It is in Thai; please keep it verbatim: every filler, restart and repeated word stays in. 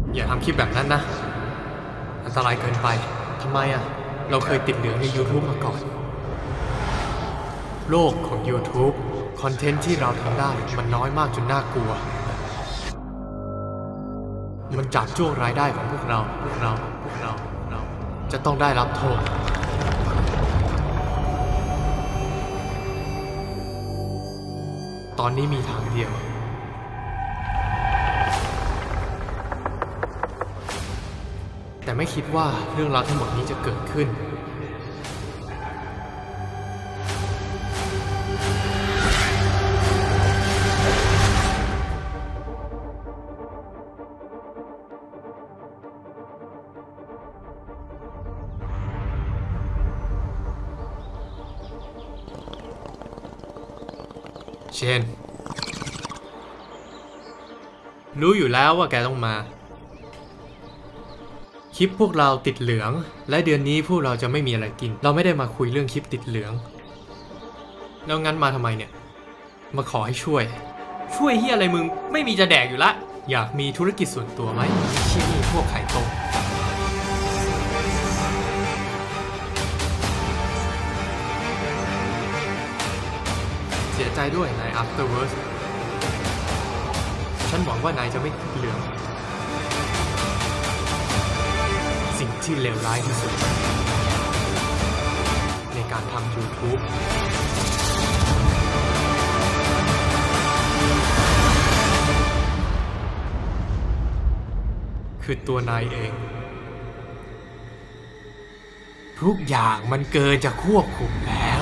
อย่าทำคลิปแบบนั้นนะอันตรายเกินไปทำไมอ่ะเราเคยติดเหลืองใน YouTube มาก่อนโลกของ YouTube คอนเทนต์ที่เราทำได้มันน้อยมากจนน่ากลัวมันจับจ้วงรายได้ของพวกเราพวกเราพวกเราเราจะต้องได้รับโทษตอนนี้มีทางเดียวแต่ไม่คิดว่าเรื่องราวทั้งหมดนี้จะเกิดขึ้นเชนรู้อยู่แล้วว่าแกต้องมาคลิปพวกเราติดเหลืองและเดือนนี้พวกเราจะไม่มีอะไรกินเราไม่ได้มาคุยเรื่องคลิปติดเหลืองแล้วงั้นมาทำไมเนี่ยมาขอให้ช่วยช่วยเฮียอะไรมึงไม่มีจะแดกอยู่ละอยากมีธุรกิจส่วนตัวไหมที่นี่พวกไข่ต้มเสียใจด้วยนาย Afterwards ฉันหวังว่านายจะไม่ติดเหลืองสิ่งที่เลวร้ายที่สุดในการทำ YouTube คือตัวนายเองทุกอย่างมันเกินจะควบคุมแล้ว